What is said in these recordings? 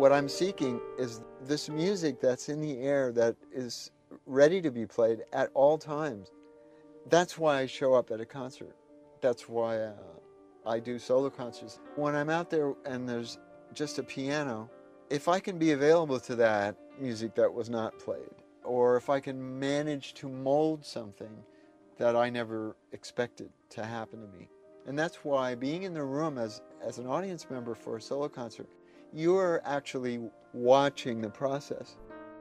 What I'm seeking is this music that's in the air that is ready to be played at all times. That's why I show up at a concert. That's why I do solo concerts. When I'm out there and there's just a piano, if I can be available to that music that was not played, or if I can manage to mold something that I never expected to happen to me. And that's why being in the room as an audience member for a solo concert, you're actually watching the process.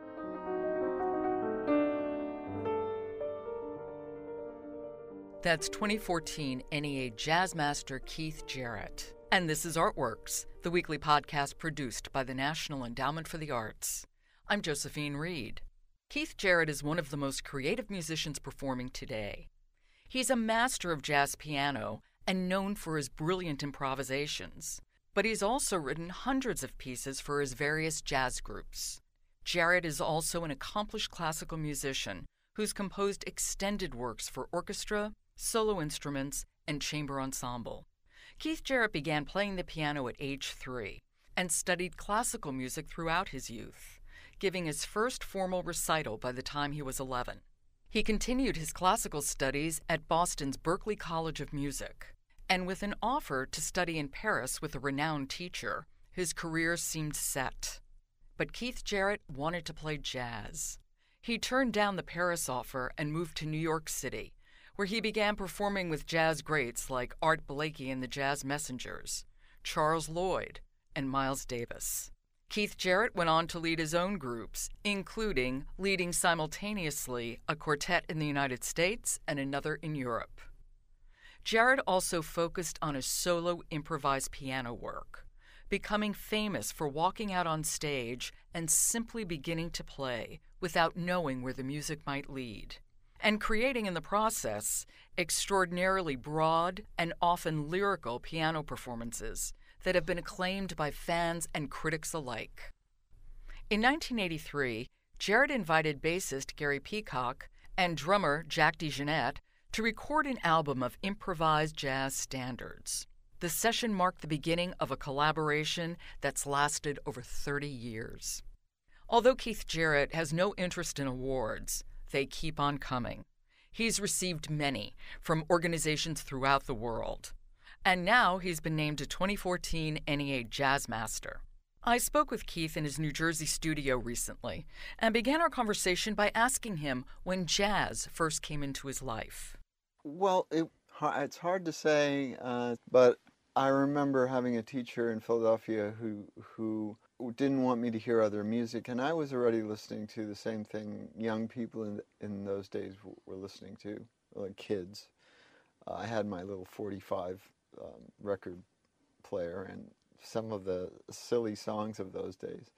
That's 2014 NEA Jazz Master Keith Jarrett. And this is Artworks, the weekly podcast produced by the National Endowment for the Arts. I'm Josephine Reed. Keith Jarrett is one of the most creative musicians performing today. He's a master of jazz piano and known for his brilliant improvisations. But he's also written hundreds of pieces for his various jazz groups. Jarrett is also an accomplished classical musician who's composed extended works for orchestra, solo instruments, and chamber ensemble. Keith Jarrett began playing the piano at age 3 and studied classical music throughout his youth, giving his first formal recital by the time he was 11. He continued his classical studies at Boston's Berklee College of Music, and with an offer to study in Paris with a renowned teacher, his career seemed set. But Keith Jarrett wanted to play jazz. He turned down the Paris offer and moved to New York City, where he began performing with jazz greats like Art Blakey and the Jazz Messengers, Charles Lloyd, and Miles Davis. Keith Jarrett went on to lead his own groups, including leading simultaneously a quartet in the United States and another in Europe. Jarrett also focused on his solo improvised piano work, becoming famous for walking out on stage and simply beginning to play without knowing where the music might lead, and creating in the process extraordinarily broad and often lyrical piano performances that have been acclaimed by fans and critics alike. In 1983, Jarrett invited bassist Gary Peacock and drummer Jack DeJohnette to record an album of improvised jazz standards. The session marked the beginning of a collaboration that's lasted over 30 years. Although Keith Jarrett has no interest in awards, they keep on coming. He's received many from organizations throughout the world. And now he's been named a 2014 NEA Jazz Master. I spoke with Keith in his New Jersey studio recently and began our conversation by asking him when jazz first came into his life. Well, it's hard to say, but I remember having a teacher in Philadelphia who didn't want me to hear other music, and I was already listening to the same thing young people in those days were listening to, like kids. I had my little 45 record player and some of the silly songs of those days.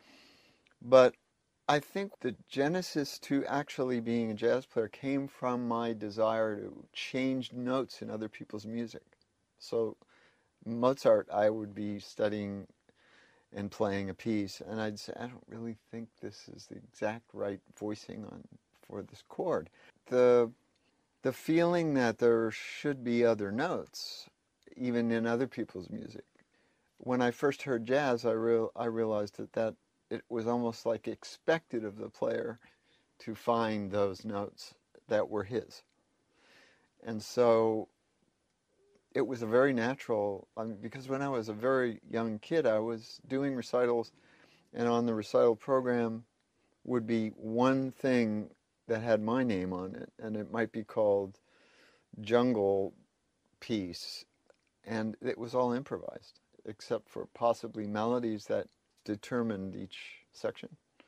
But I think the genesis to actually being a jazz player came from my desire to change notes in other people's music. So Mozart, I would be studying and playing a piece, and I'd say, I don't really think this is the exact right voicing for this chord. The feeling that there should be other notes, even in other people's music. When I first heard jazz, I realized that it was almost like expected of the player to find those notes that were his. And so it was a very natural, because when I was a very young kid, I was doing recitals, and on the recital program would be one thing that had my name on it, and it might be called Jungle Piece, and it was all improvised, except for possibly melodies that determined each section.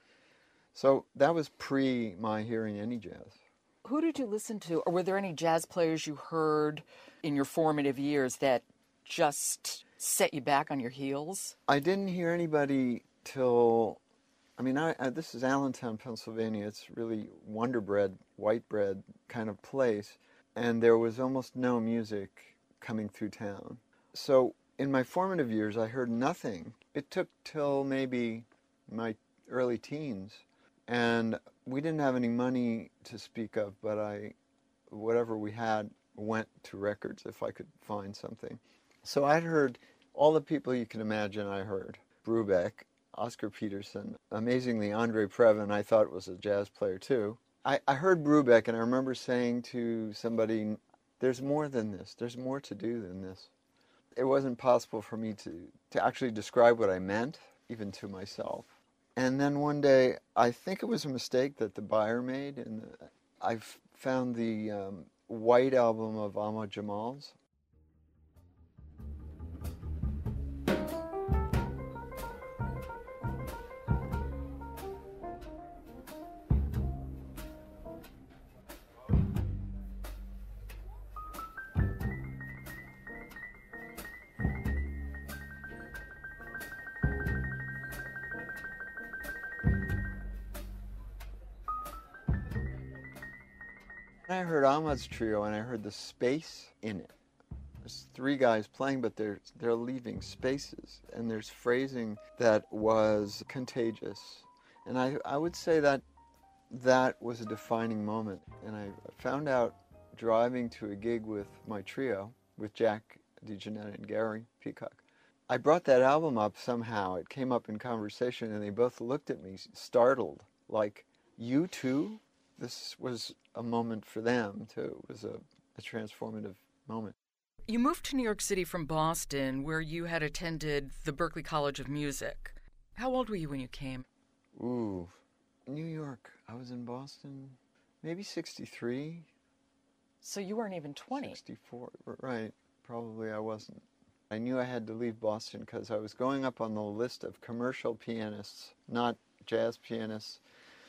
So that was pre my hearing any jazz. Who did you listen to, or were there any jazz players you heard in your formative years that just set you back on your heels? I didn't hear anybody till, this is Allentown, Pennsylvania. It's really Wonder Bread, white bread kind of place, and there was almost no music coming through town. So in my formative years, I heard nothing. It took till maybe my early teens, and we didn't have any money to speak of, but whatever we had went to records if I could find something. So I'd heard all the people you can imagine I heard. Brubeck, Oscar Peterson. Amazingly, Andre Previn I thought was a jazz player too. I heard Brubeck, and I remember saying to somebody, there's more than this. There's more to do than this. It wasn't possible for me to actually describe what I meant, even to myself. And then one day, I think it was a mistake that the buyer made, and I found the white album of Ahmad Jamal's. I heard Ahmad's trio, and I heard the space in it. There's three guys playing, but they're leaving spaces, and there's phrasing that was contagious. And I would say that was a defining moment. And I found out driving to a gig with my trio, with Jack DeJohnette and Gary Peacock. I brought that album up somehow. It came up in conversation, and they both looked at me startled, like, you too? This was a moment for them, too. It was a transformative moment. You moved to New York City from Boston, where you had attended the Berklee College of Music. How old were you when you came? Ooh, New York. I was in Boston, maybe 63. So you weren't even 20. 64, right. Probably I wasn't. I knew I had to leave Boston because I was going up on the list of commercial pianists, not jazz pianists.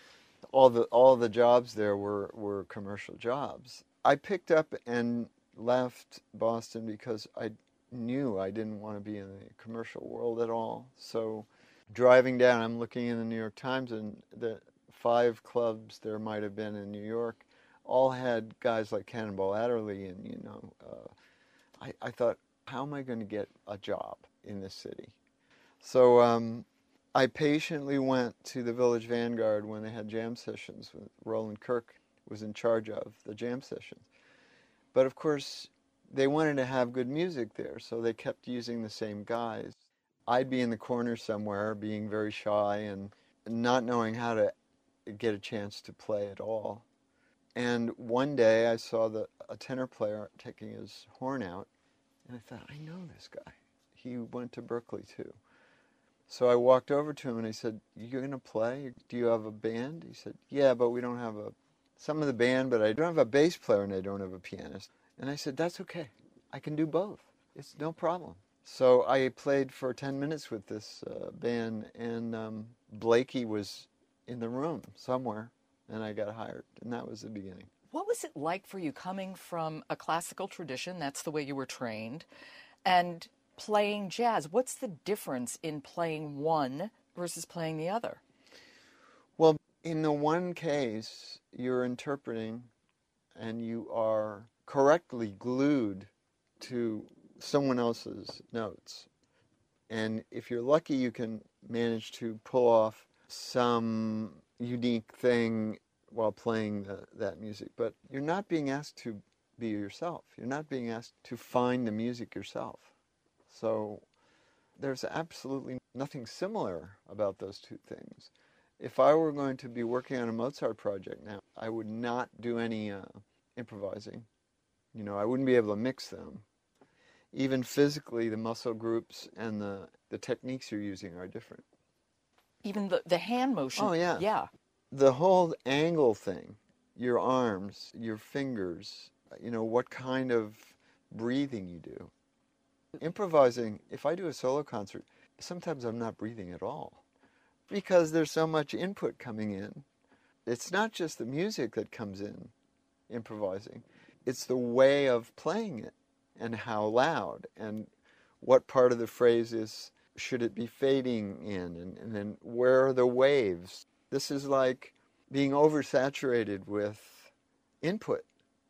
All the jobs there were commercial jobs. I picked up and left Boston because I knew I didn't want to be in the commercial world at all. So driving down, I'm looking in the New York Times, and the 5 clubs there might have been in New York all had guys like Cannonball Adderley, and I thought, how am I going to get a job in this city? So I patiently went to the Village Vanguard when they had jam sessions. Roland Kirk was in charge of the jam sessions. But of course, they wanted to have good music there, so they kept using the same guys. I'd be in the corner somewhere, being very shy and not knowing how to get a chance to play at all. And one day I saw a tenor player taking his horn out, and I thought, I know this guy. He went to Berklee too. So I walked over to him and I said, you're going to play? Do you have a band? He said, yeah, but we don't have some of the band, but I don't have a bass player and I don't have a pianist. And I said, that's okay. I can do both. It's no problem. So I played for 10 minutes with this band, and Blakey was in the room somewhere, and I got hired, and that was the beginning. What was it like for you coming from a classical tradition, that's the way you were trained, and playing jazz? What's the difference in playing one versus playing the other? Well, in the one case, you're interpreting and you are correctly glued to someone else's notes. And if you're lucky, you can manage to pull off some unique thing while playing that music. But you're not being asked to be yourself. You're not being asked to find the music yourself. So there's absolutely nothing similar about those two things. If I were going to be working on a Mozart project now, I would not do any improvising. I wouldn't be able to mix them. Even physically, the muscle groups and the techniques you're using are different. Even the hand motion. Oh, yeah. Yeah. The whole angle thing, your arms, your fingers, what kind of breathing you do. Improvising, if I do a solo concert, sometimes I'm not breathing at all because there's so much input coming in. It's not just the music that comes in improvising. It's the way of playing it and how loud and what part of the phrase should it be fading in, and then where are the waves. This is like being oversaturated with input.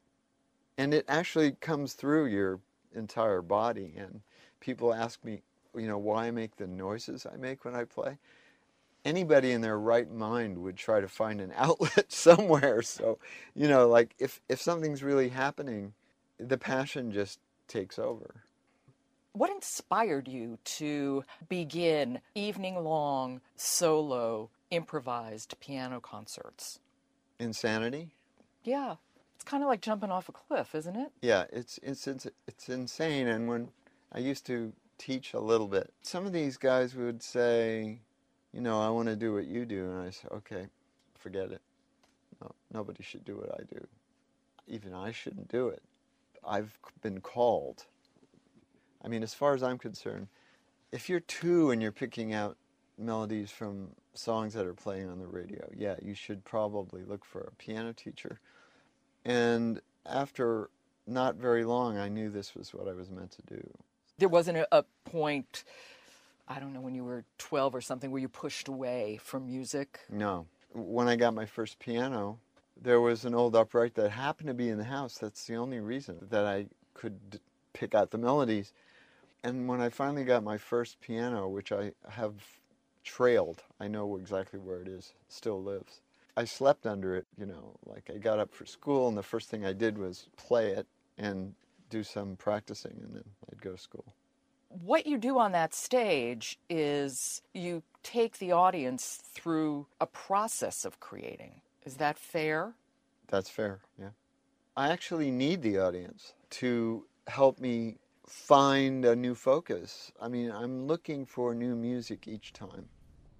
And it actually comes through your entire body. And people ask me, why I make the noises I make when I play. Anybody in their right mind would try to find an outlet somewhere. So, like if something's really happening, the passion just takes over. What inspired you to begin evening-long solo improvised piano concerts? Insanity? Yeah, it's kind of like jumping off a cliff, isn't it? Yeah, it's insane. And when I used to teach a little bit, some of these guys would say, I want to do what you do, and I say, okay, forget it. No, nobody should do what I do. Even I shouldn't do it. I've been called. I mean, as far as I'm concerned, if you're two and you're picking out melodies from songs that are playing on the radio, yeah, you should probably look for a piano teacher. And after not very long, I knew this was what I was meant to do. There wasn't a point, I don't know, when you were 12 or something, where you pushed away from music? No. When I got my first piano, there was an old upright that happened to be in the house. That's the only reason that I could pick out the melodies. And when I finally got my first piano, which I have trailed, I know exactly where it is, still lives. I slept under it, like I got up for school and the first thing I did was play it and do some practicing, and then I'd go to school. What you do on that stage is you take the audience through a process of creating. Is that fair? That's fair, yeah. I actually need the audience to help me find a new focus. I mean, I'm looking for new music each time.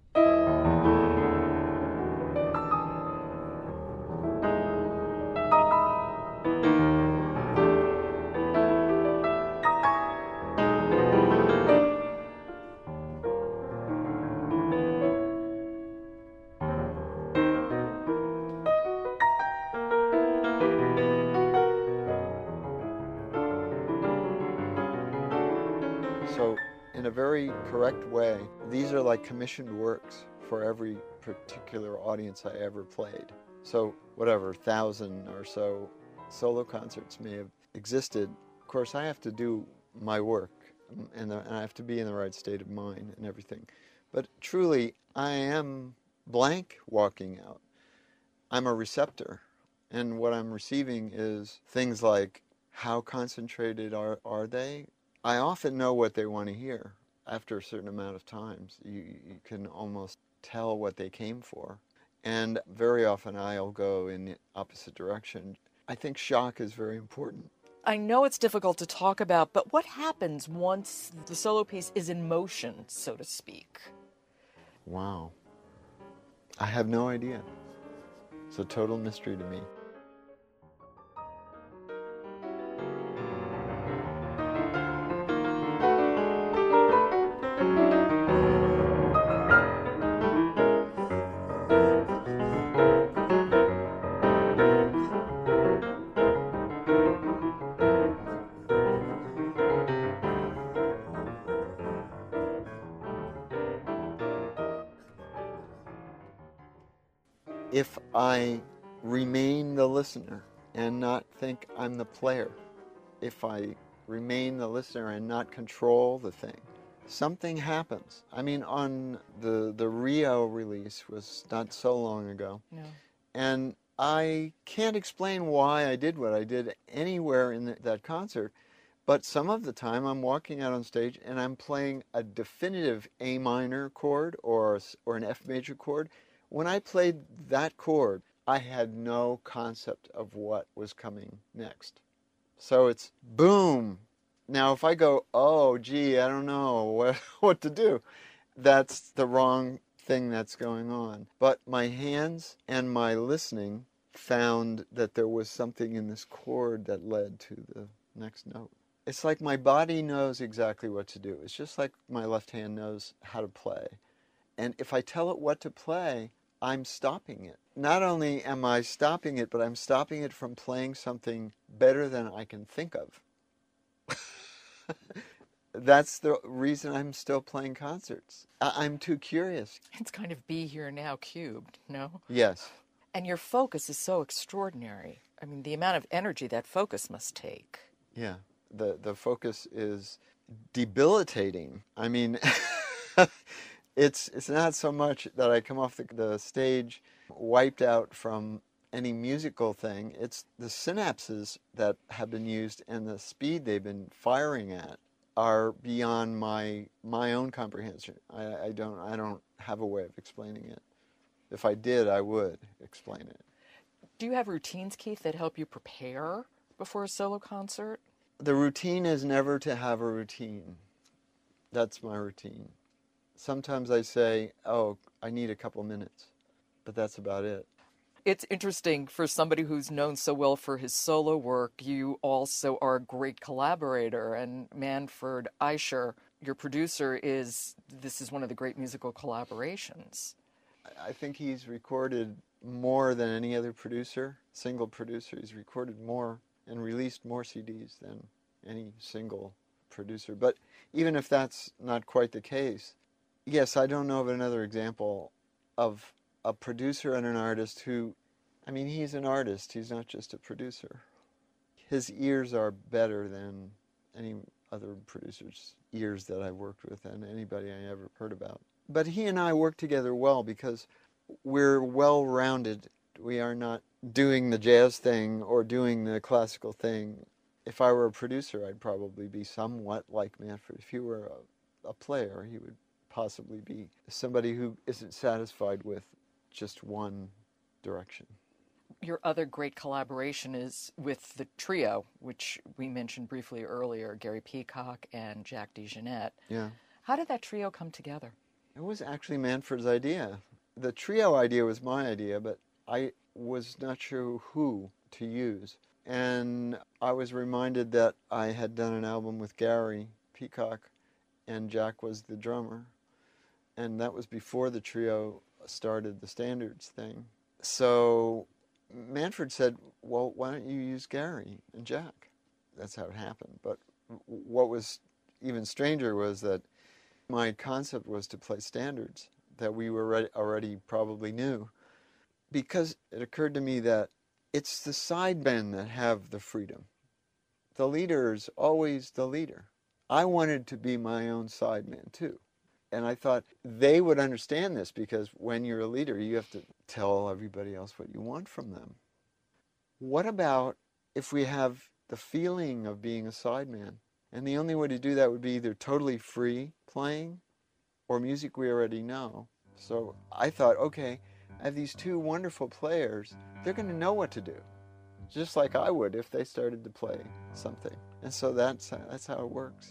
So, in a very correct way, these are like commissioned works for every particular audience I ever played. So, whatever, 1,000 or so solo concerts may have existed. Of course, I have to do my work, and I have to be in the right state of mind and everything. But truly, I am blank walking out. I'm a receptor, and what I'm receiving is things like, how concentrated are they? I often know what they want to hear. After a certain amount of times, you can almost tell what they came for. And very often I'll go in the opposite direction. I think shock is very important. I know it's difficult to talk about, but what happens once the solo piece is in motion, so to speak? Wow. I have no idea. It's a total mystery to me. If I remain the listener and not think I'm the player, if I remain the listener and not control the thing, something happens. I mean, on the Rio release was not so long ago. No. And I can't explain why I did what I did anywhere in that concert, but some of the time I'm walking out on stage and I'm playing a definitive A minor chord or an F major chord. When I played that chord, I had no concept of what was coming next. So it's boom. Now if I go, oh gee, I don't know what to do, that's the wrong thing that's going on. But my hands and my listening found that there was something in this chord that led to the next note. It's like my body knows exactly what to do. It's just like my left hand knows how to play. And if I tell it what to play, I'm stopping it. Not only am I stopping it, but I'm stopping it from playing something better than I can think of. That's the reason I'm still playing concerts. I'm too curious. It's kind of be here now cubed, no? Yes. And your focus is so extraordinary. I mean, the amount of energy that focus must take. Yeah. The focus is debilitating. I mean, it's not so much that I come off the stage wiped out from any musical thing. It's the synapses that have been used and the speed they've been firing at are beyond my own comprehension. I don't have a way of explaining it. If I did, I would explain it. Do you have routines, Keith, that help you prepare before a solo concert? The routine is never to have a routine. That's my routine. Sometimes I say, oh, I need a couple minutes, but that's about it. It's interesting for somebody who's known so well for his solo work. You also are a great collaborator, and Manfred Eicher, your producer, this is one of the great musical collaborations. I think he's recorded more than any other producer, single producer. He's recorded more and released more CDs than any single producer. But even if that's not quite the case, yes, I don't know of another example of a producer and an artist who, I mean, he's an artist. He's not just a producer. His ears are better than any other producer's ears that I've worked with and anybody I ever heard about. But he and I work together well because we're well-rounded. We are not doing the jazz thing or doing the classical thing. If I were a producer, I'd probably be somewhat like Manfred. If he were a player, he would possibly be somebody who isn't satisfied with just one direction. Your other great collaboration is with the trio, which we mentioned briefly earlier, Gary Peacock and Jack DeJohnette. Yeah. How did that trio come together? It was actually Manfred's idea. The trio idea was my idea, but I was not sure who to use. And I was reminded that I had done an album with Gary Peacock, and Jack was the drummer. And that was before the trio started the standards thing. So Manfred said, well, why don't you use Gary and Jack? That's how it happened. But what was even stranger was that my concept was to play standards that we were already probably knew, because it occurred to me that it's the sidemen that have the freedom. The leader is always the leader. I wanted to be my own sideman too. And I thought they would understand this, because when you're a leader, you have to tell everybody else what you want from them. What about if we have the feeling of being a sideman? And the only way to do that would be either totally free playing or music we already know. So I thought, okay, I have these two wonderful players. They're going to know what to do, just like I would if they started to play something. And so that's how it works.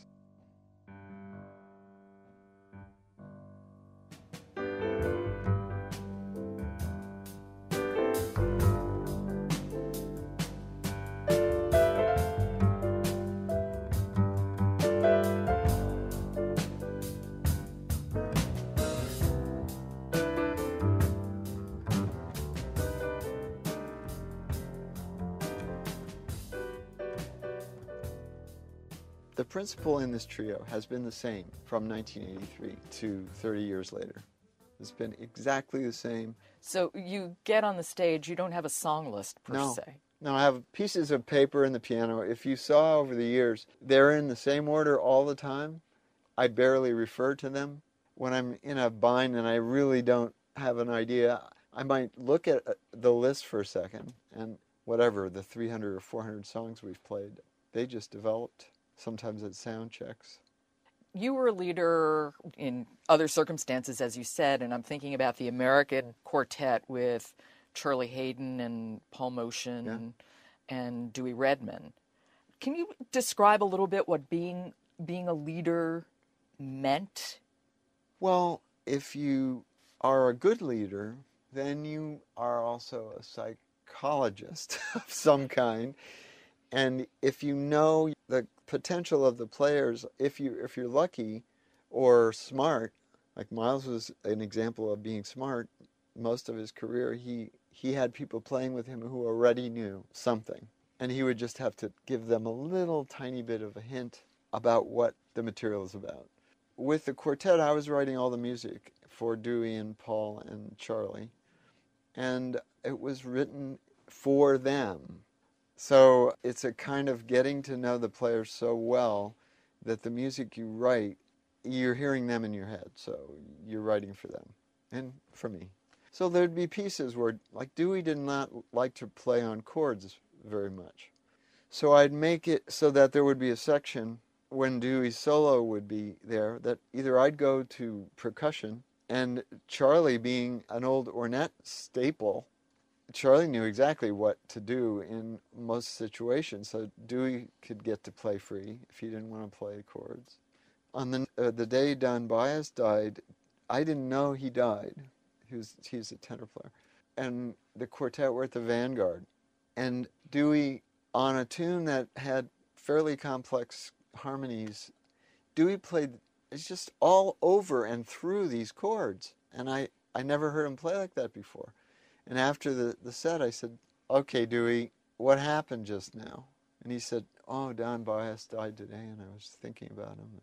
The principle in this trio has been the same from 1983 to 30 years later. It's been exactly the same. So you get on the stage, you don't have a song list per se. No, I have pieces of paper in the piano. If you saw over the years, they're in the same order all the time. I barely refer to them. When I'm in a bind and I really don't have an idea, I might look at the list for a second, and whatever, the 300 or 400 songs we've played, they just developed. Sometimes at sound checks. You were a leader in other circumstances, as you said, and I'm thinking about the American quartet with Charlie Haydn and Paul Motian and Dewey Redman. Can you describe a little bit what being a leader meant? Well, if you are a good leader, then you are also a psychologist of some kind. And if you know the potential of the players, if you're lucky or smart, like Miles was an example of being smart. Most of his career, he had people playing with him who already knew something, and he would just have to give them a little tiny bit of a hint about what the material is about. With the quartet, I was writing all the music for Dewey and Paul and Charlie, and it was written for them. So it's a kind of getting to know the players so well that the music you write, you're hearing them in your head, so you're writing for them and for me. So there'd be pieces where, like, Dewey did not like to play on chords very much. So I'd make it so that there would be a section when Dewey's solo would be there, that either I'd go to percussion, and Charlie, being an old Ornette staple, Charlie knew exactly what to do in most situations, so Dewey could get to play free if he didn't want to play chords. On the day Don Byas died, I didn't know he died. He's a tenor player. And the quartet were at the Vanguard. And Dewey, on a tune that had fairly complex harmonies, Dewey played, it's just all over and through these chords. And I never heard him play like that before. And after the set, I said, "Okay, Dewey, what happened just now?" And he said, "Oh, Don Byas died today, and I was thinking about him."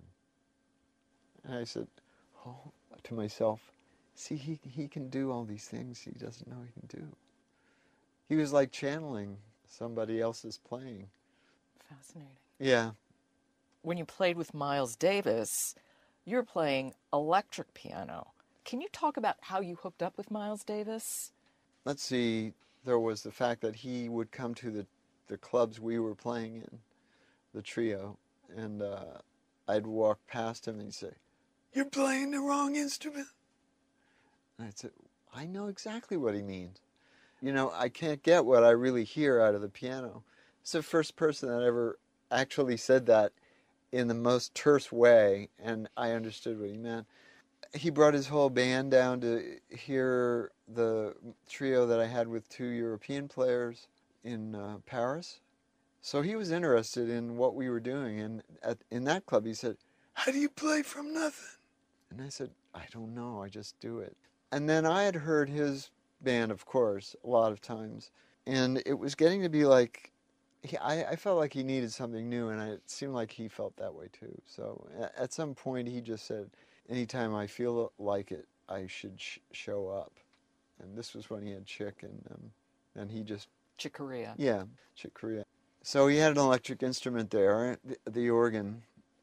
And I said, oh, to myself, see, he can do all these things he doesn't know he can do. He was like channeling somebody else's playing. Fascinating. Yeah. When you played with Miles Davis, you were playing electric piano. Can you talk about how you hooked up with Miles Davis? Let's see, there was the fact that he would come to the clubs we were playing in, the trio, and I'd walk past him and he'd say, "You're playing the wrong instrument." And I'd say, "I know exactly what he means. You know, I can't get what I really hear out of the piano." It's the first person that ever actually said that in the most terse way, and I understood what he meant. He brought his whole band down to hear the trio that I had with 2 European players in Paris. So he was interested in what we were doing, and in that club he said, "How do you play from nothing?" And I said, "I don't know, I just do it." And then I had heard his band, of course, a lot of times, and it was getting to be like, I felt like he needed something new, and it seemed like he felt that way too. So at some point he just said, "Anytime I feel like it, I should show up." And this was when he had Chick, and he just... Chick Corea. Yeah, Chick Corea. So he had an electric instrument there, the organ,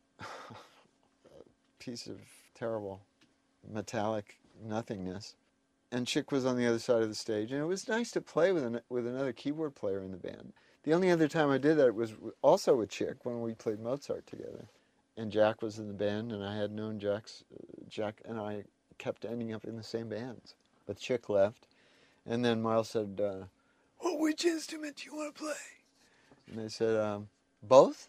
piece of terrible metallic nothingness. And Chick was on the other side of the stage, and it was nice to play with another keyboard player in the band. The only other time I did that was also with Chick, when we played Mozart together. And Jack was in the band, and I had known Jack and I kept ending up in the same bands. But Chick left, and then Miles said, "Well, which instrument do you want to play?" And I said, "Both?"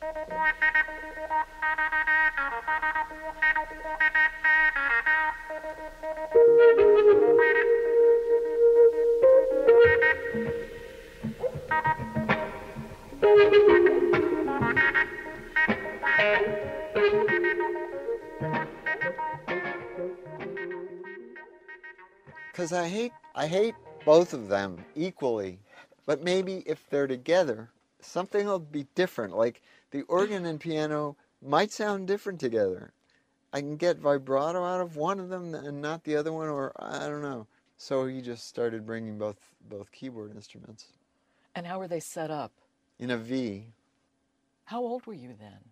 Because I hate both of them equally, but maybe if they're together, something will be different. Like the organ and piano might sound different together. I can get vibrato out of one of them and not the other one, or I don't know. So he just started bringing both keyboard instruments. And how were they set up? In a V. How old were you then?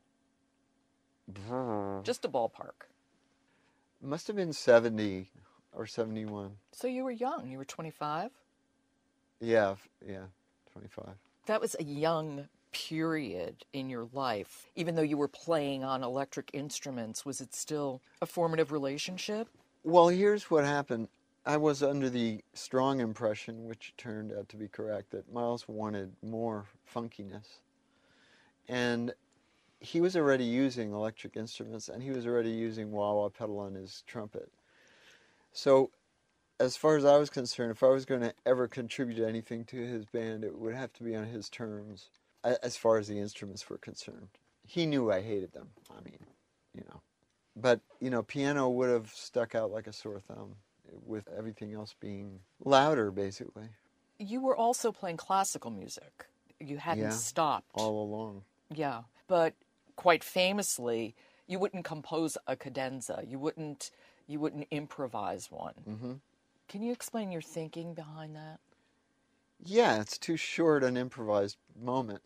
Just a ballpark. Must have been 70 or 71. So you were young. You were 25? Yeah, 25. That was a young period in your life. Even though you were playing on electric instruments, was it still a formative relationship? Well, here's what happened. I was under the strong impression, which turned out to be correct, that Miles wanted more funkiness. And he was already using electric instruments, and he was already using wah-wah pedal on his trumpet. So as far as I was concerned, if I was going to ever contribute anything to his band, it would have to be on his terms, as far as the instruments were concerned. He knew I hated them. I mean, you know. But, you know, piano would have stuck out like a sore thumb, with everything else being louder, basically. You were also playing classical music. You hadn't stopped. All along. Yeah, but quite famously, you wouldn't compose a cadenza. You wouldn't improvise one. Mm-hmm. Can you explain your thinking behind that? Yeah, it's too short an improvised moment.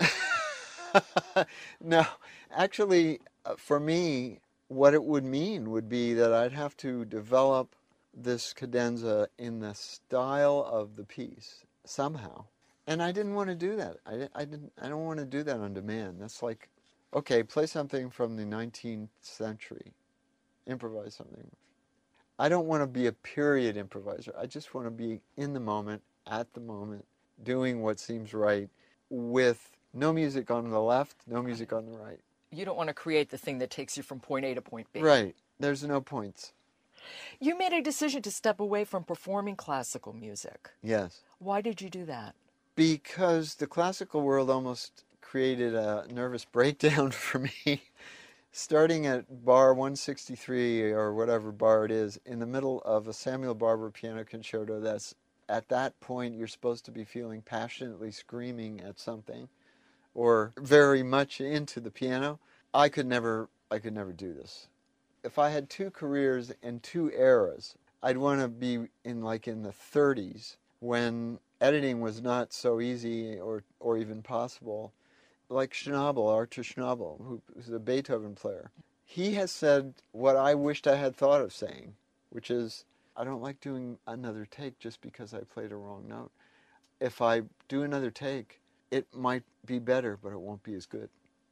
No, actually, for me, what it would mean would be that I'd have to develop this cadenza in the style of the piece somehow, and I didn't want to do that. I don't want to do that on demand. That's like okay, play something from the 19th century. Improvise something. I don't want to be a period improviser. I just want to be in the moment, at the moment, doing what seems right with no music on the left, no music on the right. You don't want to create the thing that takes you from point A to point B. Right. There's no points. You made a decision to step away from performing classical music. Yes. Why did you do that? Because the classical world almost created a nervous breakdown for me. Starting at bar 163 or whatever bar it is, in the middle of a Samuel Barber piano concerto, that's at that point you're supposed to be feeling passionately screaming at something or very much into the piano. I could never do this. If I had two careers and two eras, I'd want to be in the 30s when editing was not so easy or even possible. Like Schnabel, Arthur Schnabel, who's a Beethoven player. He has said what I wished I had thought of saying, which is, I don't like doing another take just because I played a wrong note. If I do another take, it might be better, but it won't be as good.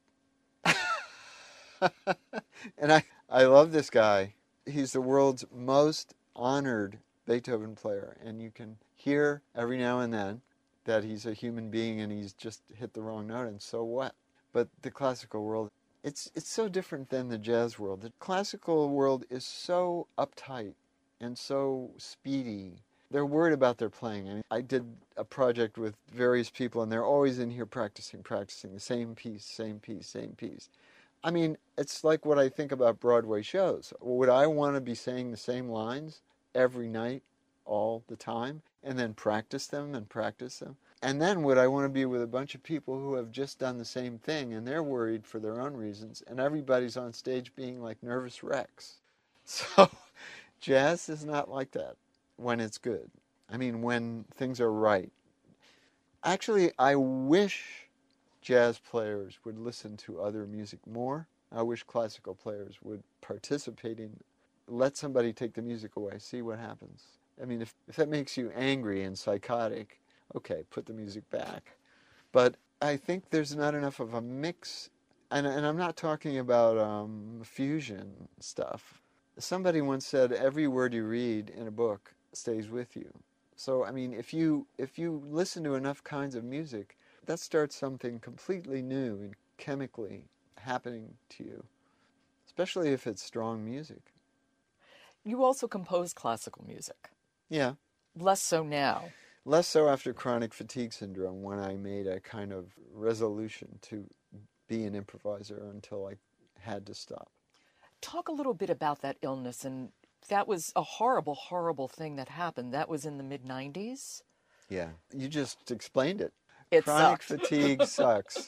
And I love this guy. He's the world's most honored Beethoven player, and you can hear every now and then that he's a human being and he's just hit the wrong note, and so what? But the classical world, it's so different than the jazz world. The classical world is so uptight and so speedy. They're worried about their playing. I mean, I did a project with various people, and they're always in here practicing the same piece. I mean, it's like what I think about Broadway shows. Would I want to be saying the same lines every night, all the time, and then practice them? And then would I want to be with a bunch of people who have just done the same thing, and they're worried for their own reasons, and everybody's on stage being like nervous wrecks? So jazz is not like that when it's good. I mean, when things are right. Actually, I wish jazz players would listen to other music more. I wish classical players would participate in, let somebody take the music away, see what happens. I mean, if that makes you angry and psychotic, okay, put the music back. But I think there's not enough of a mix, and I'm not talking about fusion stuff. Somebody once said, every word you read in a book stays with you. So, I mean, if you listen to enough kinds of music, that starts something completely new and chemically happening to you, especially if it's strong music. You also compose classical music. Yeah. Less so now. Less so after chronic fatigue syndrome, when I made a kind of resolution to be an improviser until I had to stop. Talk a little bit about that illness. And that was a horrible, horrible thing that happened. That was in the mid-90s? Yeah. You just explained it. It Chronic sucked. fatigue sucks.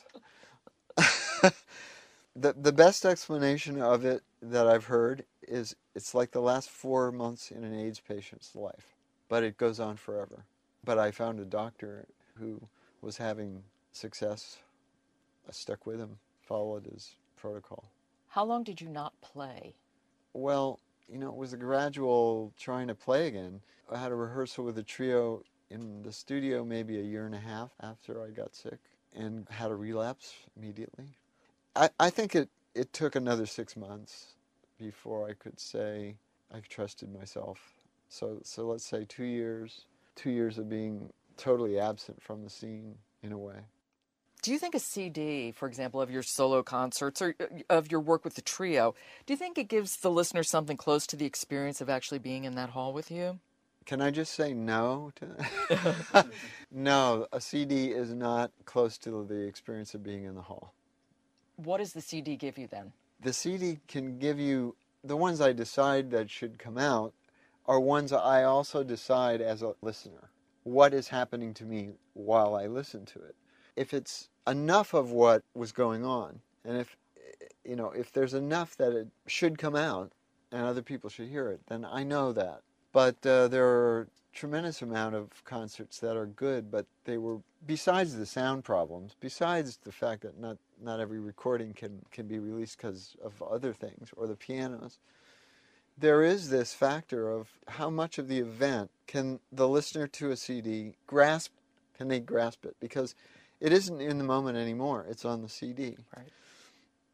The best explanation of it that I've heard is it's like the last 4 months in an AIDS patient's life, but it goes on forever. But I found a doctor who was having success. I stuck with him, followed his protocol. How long did you not play? Well, it was a gradual trying to play again. I had a rehearsal with a trio in the studio maybe a year and a half after I got sick and had a relapse immediately. I think it took another 6 months before I could say I trusted myself. So let's say 2 years. 2 years of being totally absent from the scene in a way. Do you think a CD, for example, of your solo concerts or of your work with the trio, do you think it gives the listener something close to the experience of actually being in that hall with you? Can I just say no to that? No, a CD is not close to the experience of being in the hall. What does the CD give you then? The CD can give you, the ones I decide that should come out are ones I also decide as a listener. What is happening to me while I listen to it? If it's enough of what was going on, and if there's enough that it should come out and other people should hear it, then I know that. But there are a tremendous amount of concerts that are good, but they were, besides the sound problems, besides the fact that not every recording can be released because of other things, or the pianos, there is this factor of how much of the event can the listener to a CD grasp, can they grasp it? Because it isn't in the moment anymore, it's on the CD. Right.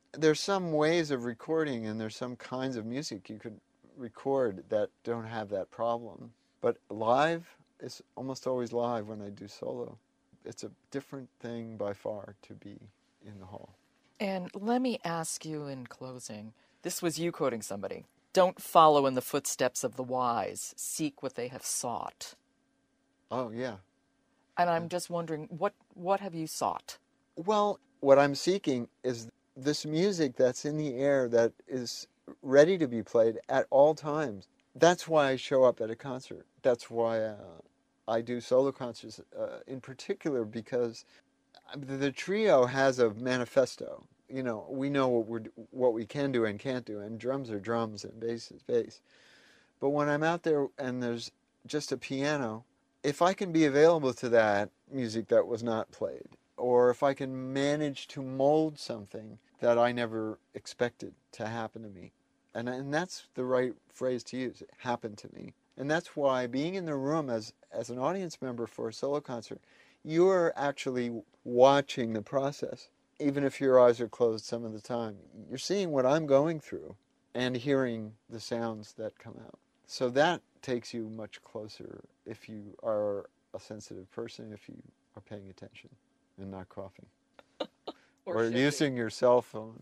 there's some ways of recording, and there's some kinds of music you could record that don't have that problem. But live is almost always live when I do solo. It's a different thing by far to be in the hall. And let me ask you in closing, this was you quoting somebody. Don't follow in the footsteps of the wise. Seek what they have sought. Oh, yeah. And I'm just wondering, what have you sought? Well, what I'm seeking is this music that's in the air that is ready to be played at all times. That's why I show up at a concert. That's why I do solo concerts in particular, because the trio has a manifesto. You know, we know what we can do and can't do, and drums are drums and bass is bass. But when I'm out there and there's just a piano, if I can be available to that music that was not played, or if I can manage to mold something that I never expected to happen to me, and that's the right phrase to use, it happened to me. And that's why being in the room as an audience member for a solo concert, you're actually watching the process. Even if your eyes are closed some of the time, you're seeing what I'm going through and hearing the sounds that come out. So that takes you much closer if you are a sensitive person, if you are paying attention and not coughing. or using your cell phone.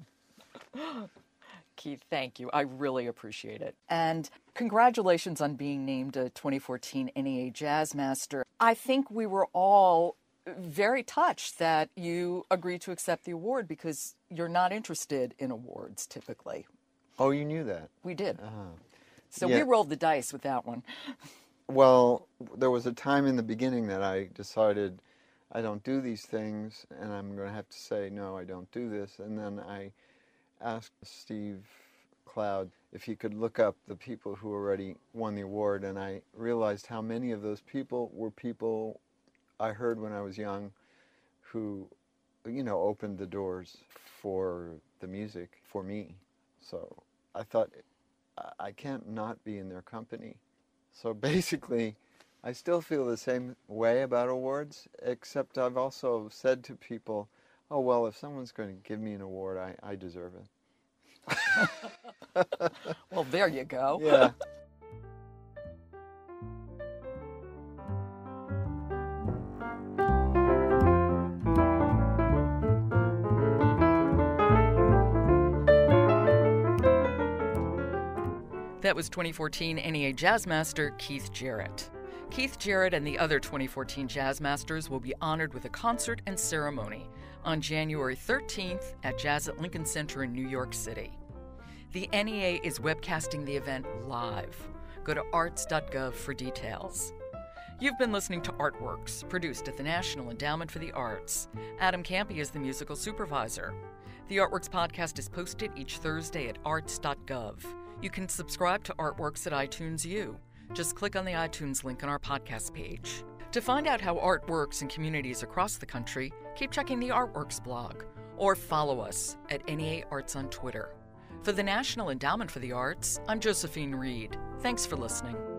Keith, thank you. I really appreciate it. And congratulations on being named a 2014 NEA Jazz Master. I think we were all very touched that you agreed to accept the award, because you're not interested in awards typically. Oh, you knew that? We did. So yeah. We rolled the dice with that one. Well, there was a time in the beginning that I decided I don't do these things, and I'm going to have to say, no, I don't do this. And then I asked Steve Cloud if he could look up the people who already won the award, and I realized how many of those people were people I heard when I was young who, you know, opened the doors for the music for me. So I thought, I can't not be in their company. So basically, I still feel the same way about awards, except I've also said to people, oh, well, if someone's going to give me an award, I deserve it. Well, there you go. Yeah. That was 2014 NEA Jazz Master Keith Jarrett. Keith Jarrett and the other 2014 Jazz Masters will be honored with a concert and ceremony on January 13th at Jazz at Lincoln Center in New York City. The NEA is webcasting the event live. Go to arts.gov for details. You've been listening to Artworks, produced at the National Endowment for the Arts. Adam Campy is the musical supervisor. The Artworks podcast is posted each Thursday at arts.gov. You can subscribe to Artworks at iTunes U. Just click on the iTunes link on our podcast page. To find out how art works in communities across the country, keep checking the Artworks blog, or follow us at NEA Arts on Twitter. For the National Endowment for the Arts, I'm Josephine Reed. Thanks for listening.